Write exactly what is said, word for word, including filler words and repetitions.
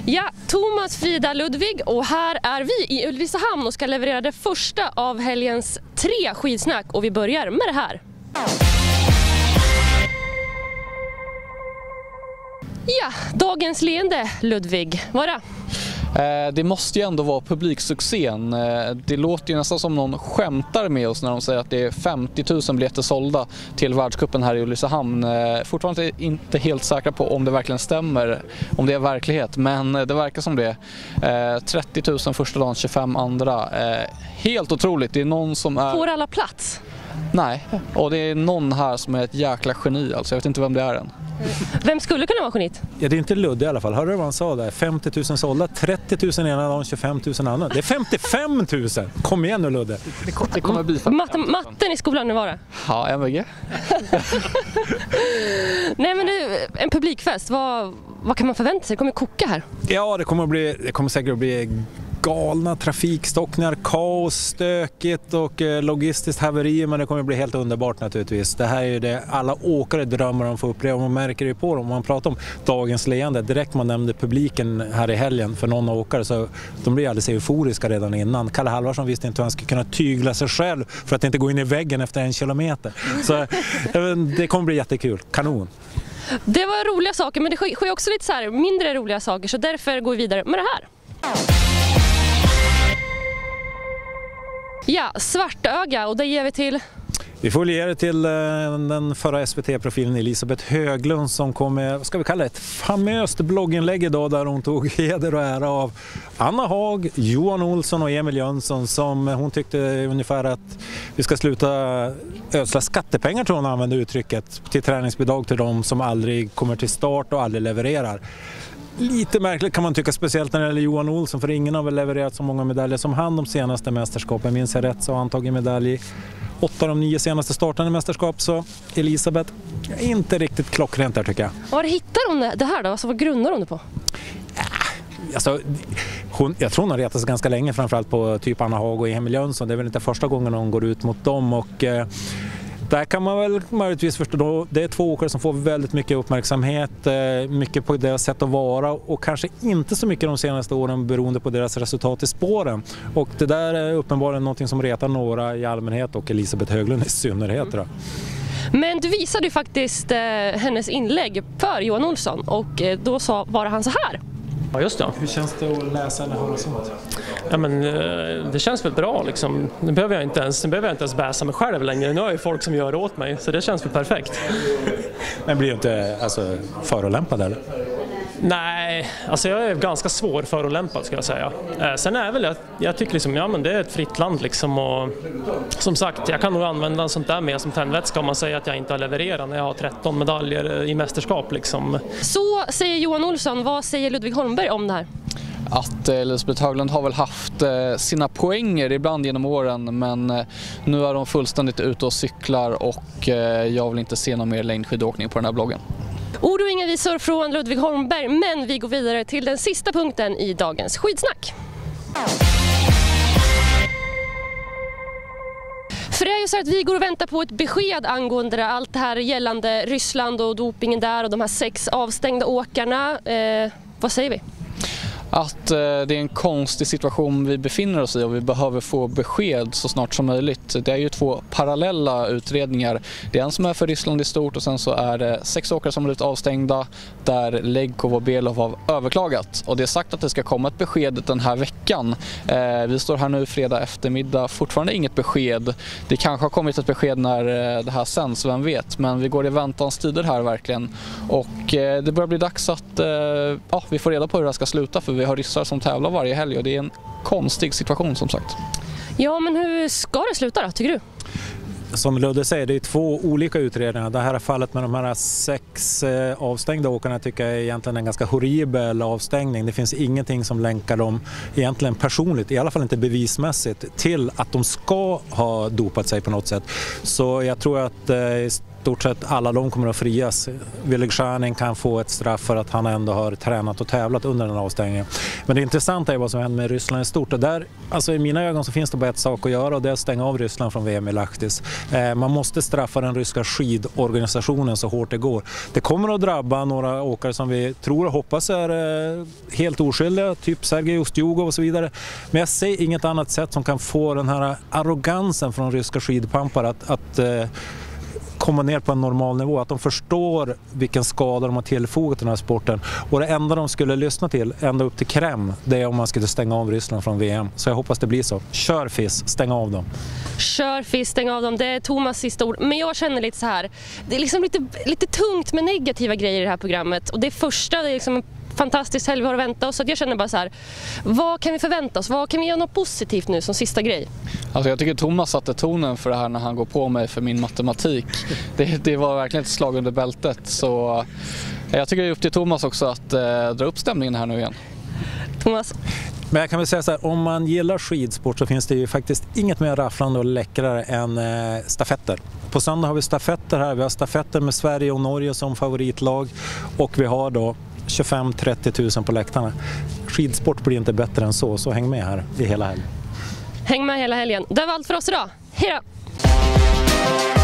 Ja, Thomas, Frida, Ludvig och här är vi i Ulricehamn och ska leverera det första av helgens tre skidsnack och vi börjar med det här. Ja, dagens leende, Ludvig, vad är det? Det måste ju ändå vara publiksuccén. Det låter ju nästan som någon skämtar med oss när de säger att det är femtio tusen biljetter sålda till världscupen här i Ulricehamn. Fortfarande inte helt säkra på om det verkligen stämmer, om det är verklighet, men det verkar som det. trettio tusen första dagen, tjugofem andra. Helt otroligt. Det är någon som är... Får alla plats? Nej, och det är någon här som är ett jäkla geni. Alltså jag vet inte vem det är än. Vem skulle kunna vara genit? Ja, det är inte Ludde i alla fall. Hörde du vad han sa där? femtio tusen sålda, trettio tusen ena dagen, tjugofem tusen andra. Det är femtiofem tusen! Kom igen nu, Ludde. Det, det kommer bli Matte, matten i skolan nu var det? Ja, M V G. Nej, men det, en publikfest, vad, vad kan man förvänta sig? Det kommer koka här. Ja, det kommer, att bli, det kommer säkert att bli galna trafikstockningar, kaos, stökigt och eh, logistiskt haveri, men det kommer att bli helt underbart naturligtvis. Det här är ju det alla åkare drömmer om att få uppleva. Man märker det på dem. Man pratar om dagens leende. Direkt man nämnde publiken här i helgen för någon åkare så de blir alldeles euforiska redan innan. Kalle Halvarsson visste inte hur han skulle kunna tygla sig själv för att inte gå in i väggen efter en kilometer. Så det kommer bli jättekul. Kanon! Det var roliga saker, men det sker också lite så här mindre roliga saker, så därför går vi vidare med det här. Ja, Svartöga, och det ger vi till... Vi får ge det till den förra S V T-profilen Elisabeth Höglund som kom med, vad ska vi kalla det, ett famöst blogginlägg idag där hon tog heder och ära av Anna Haag, Johan Olsson och Emil Jönsson som hon tyckte ungefär att vi ska sluta ödsla skattepengar, tror hon använde uttrycket, till träningsbidrag till dem som aldrig kommer till start och aldrig levererar. Lite märkligt kan man tycka, speciellt när det gäller Johan Olsson, för ingen har väl levererat så många medaljer som han de senaste mästerskapen. Minns jag rätt så har han tagit medalj i åtta av de nio senaste startande mästerskap, så Elisabeth är inte riktigt klockrent där tycker jag. Var hittar hon det här då? Alltså, vad grundar hon det på? Alltså, hon, jag tror hon har retat sig ganska länge, framförallt på typ Anna Haag och Emil Jönsson. Det är väl inte första gången hon går ut mot dem och... Eh, Där kan man väl möjligtvis förstå då, det är två åkare som får väldigt mycket uppmärksamhet, mycket på deras sätt att vara och kanske inte så mycket de senaste åren beroende på deras resultat i spåren. Och det där är uppenbarligen något som retar några i allmänhet och Elisabeth Höglund i synnerhet. Då. Men du visade ju faktiskt eh, hennes inlägg för Johan Olsson och eh, då sa, var han så här. Ja, just det. Hur känns det att läsa eller höra sånt? Ja, men det känns väl bra liksom. Nu behöver jag inte ens, nu behöver jag inte ens bäsa mig själv längre. Nu har jag ju folk som gör det åt mig, så det känns väl perfekt. Men blir du inte alltså, förolämpad eller? Nej, alltså jag är ganska svår förolämpad ska jag säga. Eh, sen är väl jag, jag tycker liksom, ja men det är ett fritt land liksom och som sagt, jag kan nog använda en sånt där med som tändvätska om man säger att jag inte har levererat när jag har tretton medaljer i mästerskap liksom. Så säger Johan Olsson, vad säger Ludvig Holmberg om det här? Att Elisabeth Höglund har väl haft eh, sina poänger ibland genom åren, men eh, nu är de fullständigt ute och cyklar och eh, jag vill inte se någon mer längdskidåkning på den här bloggen. Ord och inga visor från Ludvig Holmberg, men vi går vidare till den sista punkten i dagens skidsnack. För det är ju så att vi går och väntar på ett besked angående allt det här gällande Ryssland och dopingen där och de här sex avstängda åkarna. Eh, vad säger vi? Att eh, det är en konstig situation vi befinner oss i och vi behöver få besked så snart som möjligt. Det är ju två parallella utredningar. Det är en som är för Ryssland i stort och sen så är det sex åkare som blivit avstängda där Legkov och Belov har överklagat. Och det är sagt att det ska komma ett besked den här veckan. Eh, vi står här nu fredag eftermiddag, fortfarande inget besked. Det kanske har kommit ett besked när eh, det här sänds, vem vet. Men vi går i väntans tider här verkligen. Och eh, det börjar bli dags att eh, ja, vi får reda på hur det här ska sluta, för vi har ryssar som tävlar varje helg och det är en konstig situation som sagt. Ja, men hur ska det sluta då, tycker du? Som Ludde säger, det är två olika utredningar. Det här fallet med de här sex avstängda åkarna tycker jag är egentligen en ganska horribel avstängning. Det finns ingenting som länkar dem egentligen personligt, i alla fall inte bevismässigt, till att de ska ha dopat sig på något sätt. Så jag tror att stort sett alla de kommer att frias. Willig kan få ett straff för att han ändå har tränat och tävlat under den avstängningen. Men det intressanta är vad som händer med Ryssland i stort. Och där, alltså i mina ögon så finns det bara ett sak att göra och det är att stänga av Ryssland från V M i Lahtis. Eh, man måste straffa den ryska skidorganisationen så hårt det går. Det kommer att drabba några åkare som vi tror och hoppas är eh, helt oskyldiga, typ Sergej Ustjugov och så vidare. Men jag ser inget annat sätt som kan få den här arrogansen från ryska skidpampar att, att eh, komma ner på en normal nivå, att de förstår vilken skada de har tillfogat den här sporten. Och det enda de skulle lyssna till, ända upp till Kreml, det är om man skulle stänga av Ryssland från V M. Så jag hoppas det blir så. Kör F I S, stäng av dem. Kör F I S, stäng av dem. Det är Thomas sista ord. Men jag känner lite så här, det är liksom lite, lite tungt med negativa grejer i det här programmet. Och det första, det är liksom en fantastisk helg vi har att vänta oss. Så jag känner bara så här, vad kan vi förvänta oss? Vad kan vi göra något positivt nu som sista grej? Alltså jag tycker Thomas satte tonen för det här när han går på mig för min matematik. Det, det var verkligen ett slag under bältet. Så jag tycker det är upp till Thomas också att eh, dra upp stämningen här nu igen. Thomas? Men jag kan väl säga så här, om man gillar skidsport så finns det ju faktiskt inget mer rafflande och läckrare än eh, stafetter. På söndag har vi stafetter här. Vi har stafetter med Sverige och Norge som favoritlag och vi har då tjugofem till trettio tusen på läktarna. Skidsport blir inte bättre än så, så häng med här i hela helgen. Häng med hela helgen. Det var allt för oss idag. Hej då!